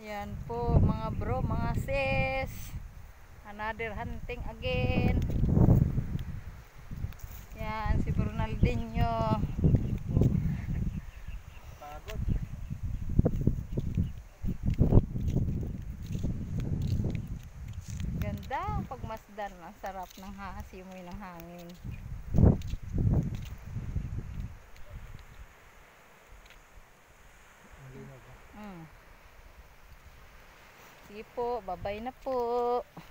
Yan po mga bro, mga sis. Another hunting again. Yan si Bernaldinho. Pagod. Ganda ang pagmasdan. Ang sarap ng simoy ng hangin. Sige po, babay na po.